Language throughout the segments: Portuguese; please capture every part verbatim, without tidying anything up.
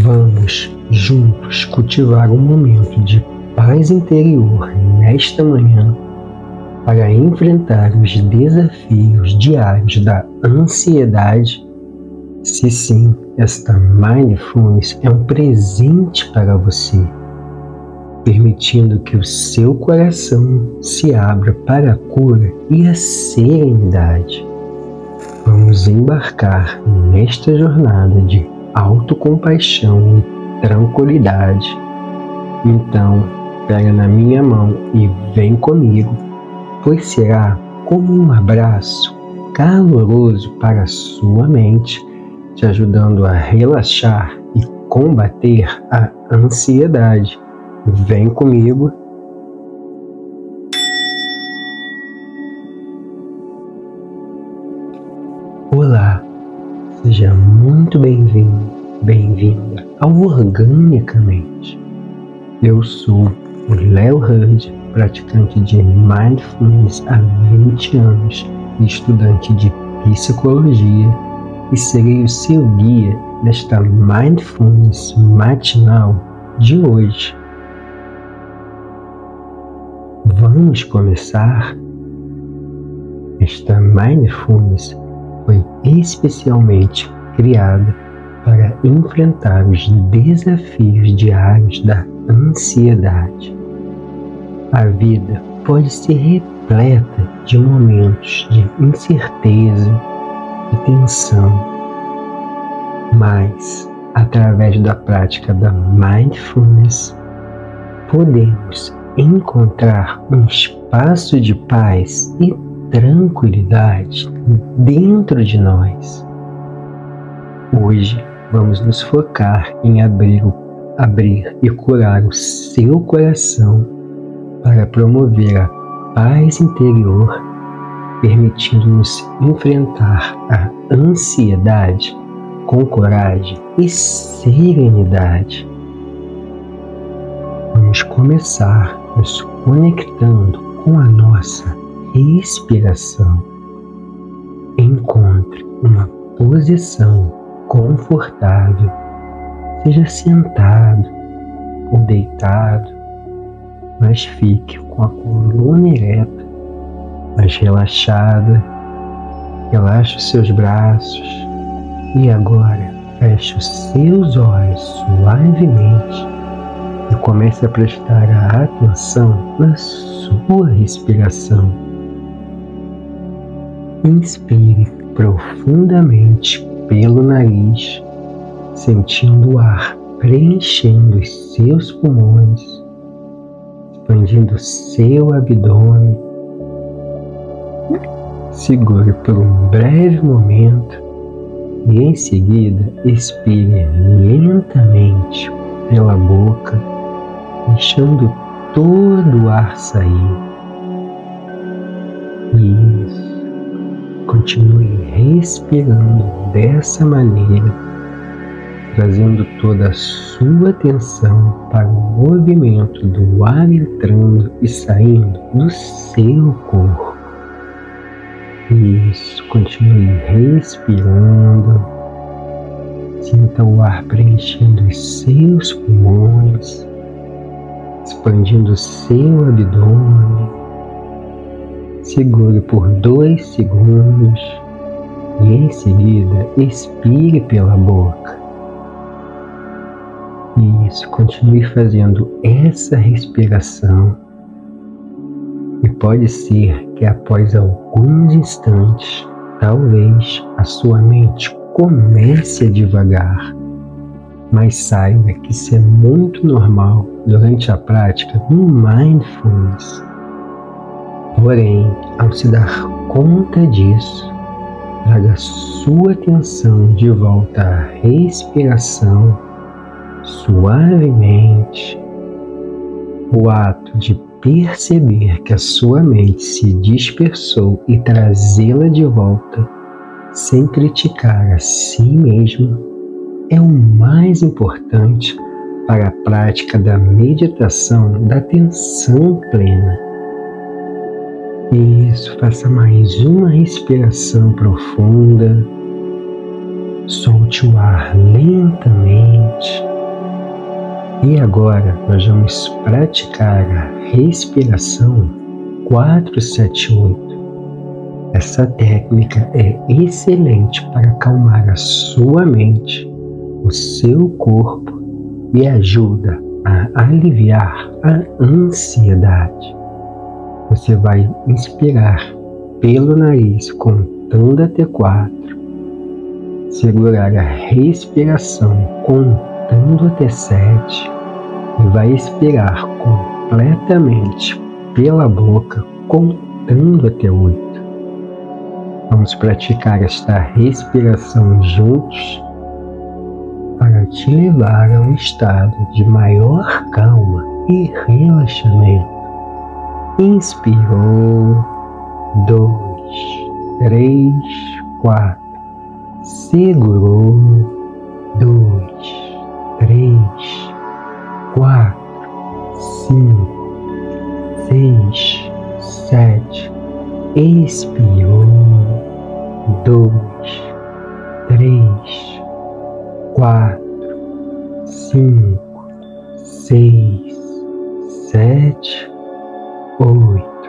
Vamos juntos cultivar um momento de paz interior nesta manhã para enfrentar os desafios diários da ansiedade. Se sim, esta Mindfulness é um presente para você, permitindo que o seu coração se abra para a cura e a serenidade. Vamos embarcar nesta jornada de autocompaixão e tranquilidade. Então, pega na minha mão e vem comigo, pois será como um abraço caloroso para a sua mente, te ajudando a relaxar e combater a ansiedade. Vem comigo. Olá, seja muito bem-vindo, bem-vinda ao Organicamente. Eu sou o Léo Hurd, praticante de Mindfulness há vinte anos e estudante de Psicologia, e serei o seu guia nesta Mindfulness matinal de hoje. Vamos começar? Esta Mindfulness foi especialmente criada para enfrentar os desafios diários da ansiedade. A vida pode ser repleta de momentos de incerteza e tensão, mas através da prática da Mindfulness podemos encontrar um espaço de paz e tranquilidade dentro de nós. Hoje vamos nos focar em abrir, abrir e curar o seu coração para promover a paz interior, permitindo-nos enfrentar a ansiedade com coragem e serenidade. Vamos começar nos conectando com a nossa respiração. Encontre uma posição confortável, seja sentado ou deitado, mas fique com a coluna ereta, mais relaxada. Relaxe os seus braços e agora feche os seus olhos suavemente e comece a prestar a atenção na sua respiração. Inspire profundamente pelo nariz, sentindo o ar preenchendo os seus pulmões, expandindo seu abdômen. Segure por um breve momento e em seguida expire lentamente pela boca, deixando todo o ar sair. Isso. Continue respirando dessa maneira, trazendo toda a sua atenção para o movimento do ar entrando e saindo do seu corpo. Isso, continue respirando. Sinta o ar preenchendo os seus pulmões, expandindo o seu abdômen. Segure por dois segundos e em seguida expire pela boca. Isso, continue fazendo essa respiração. E pode ser que após alguns instantes, talvez a sua mente comece a divagar. Mas saiba que isso é muito normal durante a prática do Mindfulness. Porém, ao se dar conta disso, traga sua atenção de volta à respiração suavemente. O ato de perceber que a sua mente se dispersou e trazê-la de volta, sem criticar a si mesmo, é o mais importante para a prática da meditação da atenção plena. Isso, faça mais uma respiração profunda, solte o ar lentamente E agora nós vamos praticar a respiração quatro sete oito. Essa técnica é excelente para acalmar a sua mente, o seu corpo e ajuda a aliviar a ansiedade. Você vai inspirar pelo nariz contando até quatro, segurar a respiração contando até sete e vai expirar completamente pela boca contando até oito. Vamos praticar esta respiração juntos para te levar a um estado de maior calma e relaxamento. Inspirou, dois, três, quatro. Segurou, dois, três, quatro, cinco, seis, sete. Expirou, dois, três, quatro, cinco, seis, sete, oito.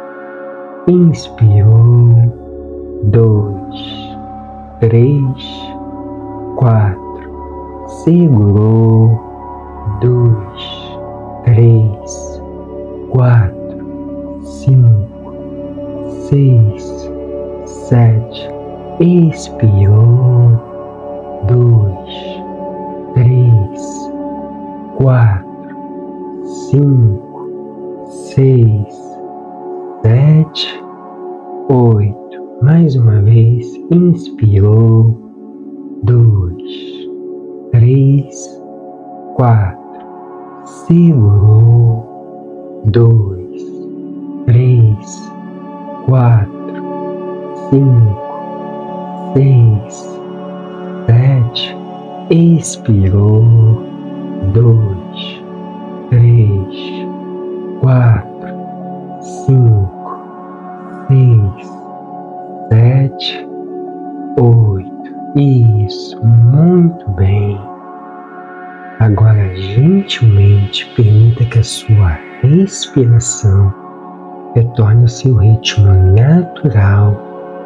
Inspirou, dois, três, quatro. Segurou, dois, três, quatro, cinco, seis, sete. Expirou, dois, três, quatro, cinco, seis, sete, oito. Mais uma vez, inspirou, dois, três, quatro. Segurou, dois, três, quatro, cinco, seis, sete. Expirou, dois, três, quatro, cinco, seis, sete, oito. Isso, muito bem. Agora, gentilmente, permita que a sua respiração retorne ao seu ritmo natural.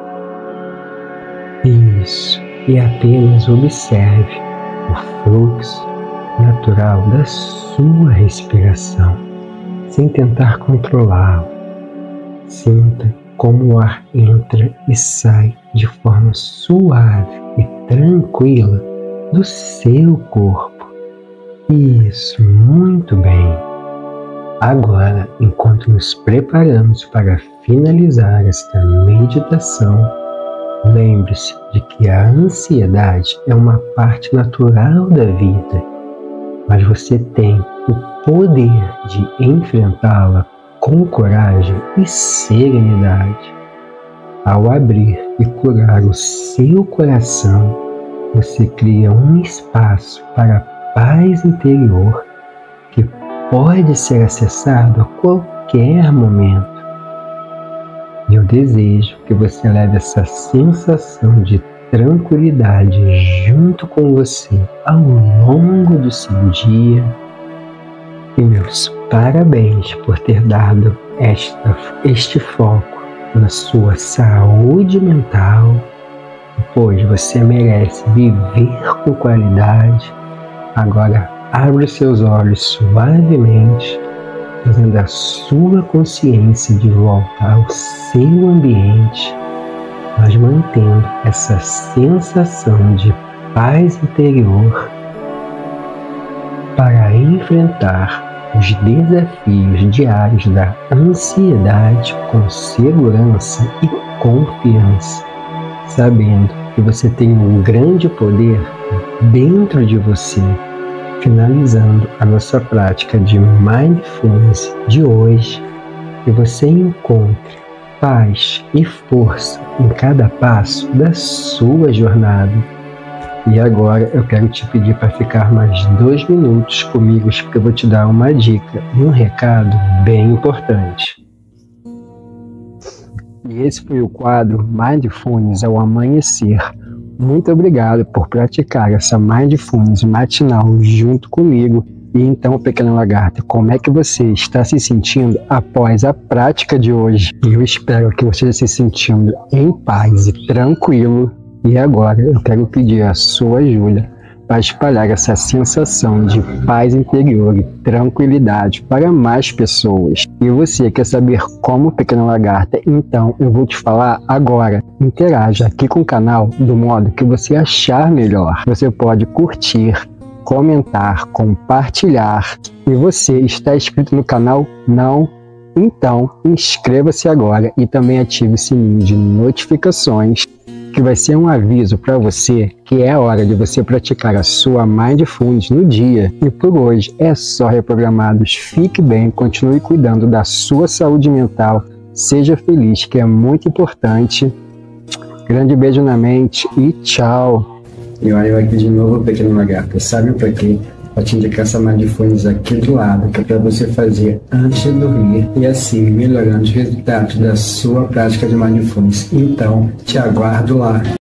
Isso, e apenas observe o fluxo natural da sua respiração, sem tentar controlá-lo. Sinta como o ar entra e sai de forma suave e tranquila do seu corpo. Isso, muito bem. Agora, enquanto nos preparamos para finalizar esta meditação, lembre-se de que a ansiedade é uma parte natural da vida, mas você tem o poder de enfrentá-la com coragem e serenidade. Ao abrir e curar o seu coração, você cria um espaço para a paz interior que pode ser acessado a qualquer momento. Eu desejo que você leve essa sensação de tranquilidade junto com você ao longo do seu dia. E meus parabéns por ter dado esta, este foco na sua saúde mental, pois você merece viver com qualidade. Agora abre seus olhos suavemente, trazendo a sua consciência de volta ao seu ambiente, mas mantendo essa sensação de paz interior para enfrentar os desafios diários da ansiedade com segurança e confiança, sabendo que você tem um grande poder dentro de você. Finalizando a nossa prática de Mindfulness de hoje, que você encontre paz e força em cada passo da sua jornada. E agora eu quero te pedir para ficar mais dois minutos comigo, porque eu vou te dar uma dica e um recado bem importante. E esse foi o quadro Mindfulness ao Amanhecer. Muito obrigado por praticar essa Mindfulness matinal junto comigo E então, pequeno lagarto, como é que você está se sentindo após a prática de hoje? Eu espero que você esteja se sentindo em paz e tranquilo. E agora eu quero pedir a sua ajuda para espalhar essa sensação de paz interior e tranquilidade para mais pessoas. E você quer saber como, pequeno lagarto? Então eu vou te falar agora. Interaja aqui com o canal do modo que você achar melhor. Você pode curtir, comentar, compartilhar. E você está inscrito no canal? Não? Então inscreva-se agora e também ative o sininho de notificações, que vai ser um aviso para você que é a hora de você praticar a sua Mindfulness no dia. E por hoje é só reprogramados. Fique bem, continue cuidando da sua saúde mental, seja feliz, que é muito importante. Grande beijo na mente e tchau! E olha eu aqui de novo, pequeno lagarto. Sabe para quê? Para te indicar essa Mindfulness aqui do lado, que é para você fazer antes de dormir e assim melhorando os resultados da sua prática de Mindfulness. Então, te aguardo lá.